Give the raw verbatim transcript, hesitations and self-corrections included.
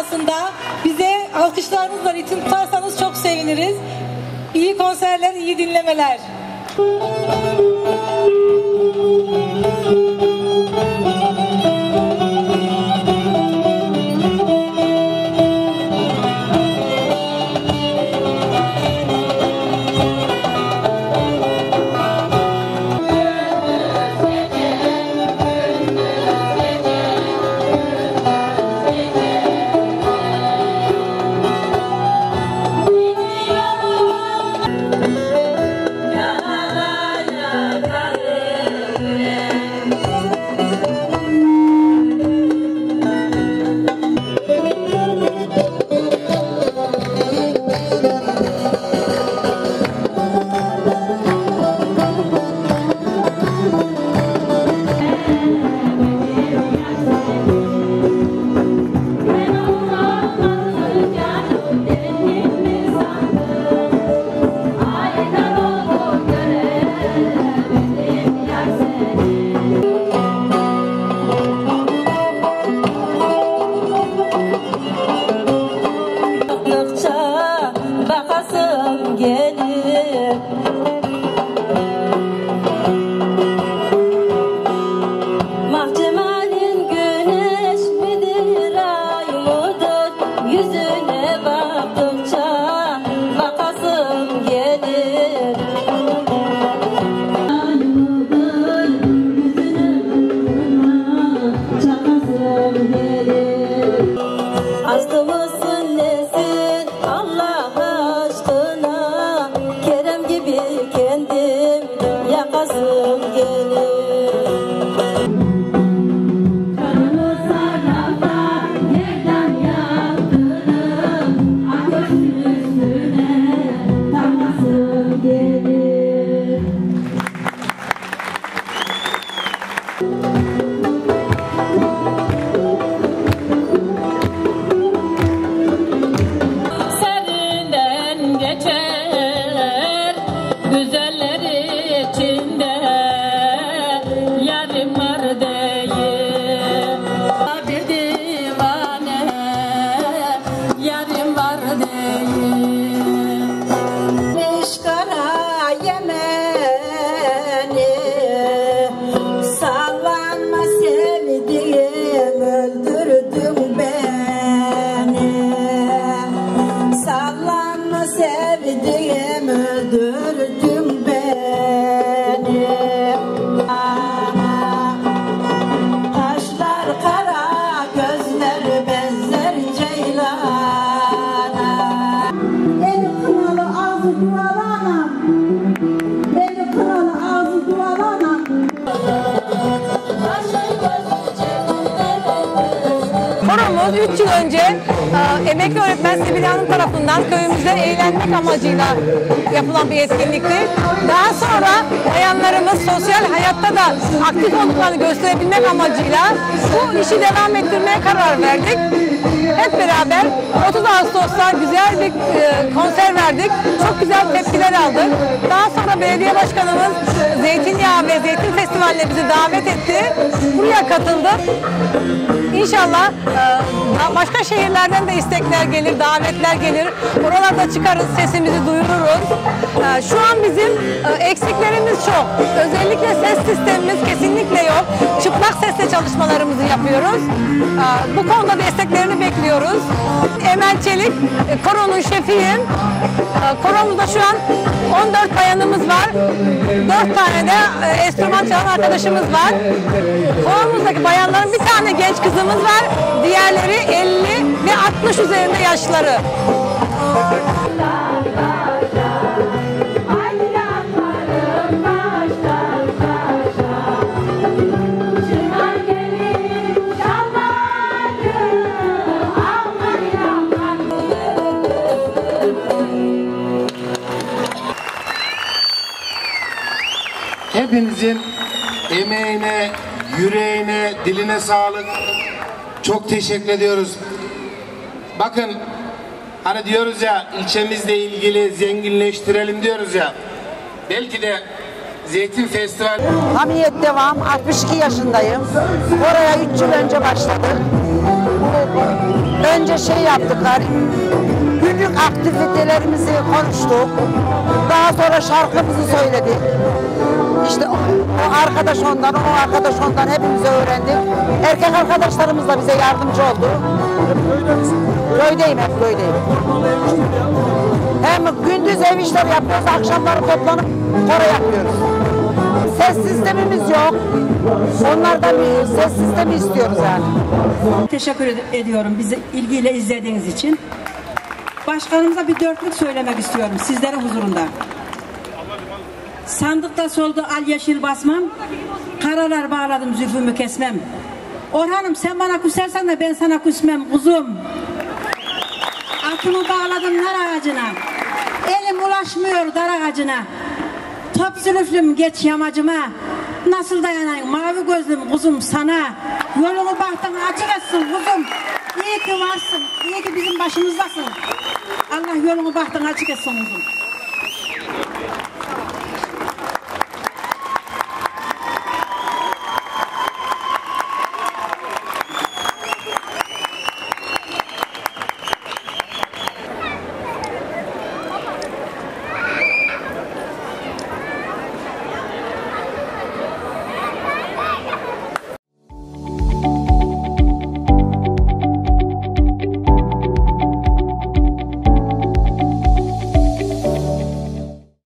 aslında. Bize alkışlarınızla ritim tutarsanız çok seviniriz. İyi konserler, iyi dinlemeler. Koromuz üç yıl önce e, emekli öğretmen Sibel Hanım tarafından köyümüzde eğlenmek amacıyla yapılan bir etkinlikti. Daha sonra bayanlarımız sosyal hayatta da aktif olduklarını gösterebilmek amacıyla bu işi devam ettirmeye karar verdik. Hep beraber otuz Ağustos'ta güzel bir e, konser verdik. Çok güzel tepkiler aldık. Daha sonra belediye başkanımız Zeytinyağı ve Zeytin Festivali'ne bizi davet etti. Buraya katıldık. İnşallah e, başka şehirlerden de istekler gelir, davetler gelir. Oralarda çıkarız, sesimizi duyururuz. E, şu an bizim e, eksiklerimiz çok. Özellikle ses sistemimiz kesinlikle yok. Çıplak sesle çalışmalarımızı yapıyoruz. E, bu konuda desteklerini bekliyoruz. Emel Çelik, e, koronun şefiyim. E, koromuzda şu an on dört bayanımız var. dört tane de e, enstrüman çalan arkadaşımız var. Koromuzdaki bayanların bir tane genç kızımız var. Diğerleri elli ve altmış üzerinde yaşları. Hepinizin emeğine, yüreğine, diline sağlık. Çok teşekkür ediyoruz. Bakın hani diyoruz ya, ilçemizle ilgili zenginleştirelim diyoruz ya. Belki de Zeytin Festivali... Hamiyet devam. altmış iki yaşındayım. Oraya üç yıl önce başladık. önce şey yaptılar. Günlük aktivitelerimizi konuştuk. Daha sonra şarkımızı söyledik. İşte o, o arkadaş ondan, o arkadaş ondan hepimize öğrendik. Erkek arkadaşlarımız da bize yardımcı oldu. Köydeyim, hep köydeyim. Hem gündüz ev işleri yapıyoruz, akşamları toplanıp koro yapıyoruz. Ses sistemimiz yok. Onlardan bir ses sistemi istiyoruz yani. Teşekkür ed ediyorum bizi ilgiyle izlediğiniz için. Başkanımıza bir dörtlük söylemek istiyorum sizlerin huzurunda. Sandıkta soldu al yeşil basmam, karalar bağladım zülfümü kesmem. Orhan'ım sen bana küsersen de ben sana küsmem kuzum. Atımı bağladım nar ağacına, elim ulaşmıyor dar ağacına. Top zülüflüm geç yamacıma, nasıl dayanayım mavi gözlüm kuzum sana. Yolunu bahtın açık etsin kuzum. İyi ki varsın, iyi ki bizim başımızdasın. Allah yolunu bahtın açık etsin kuzum.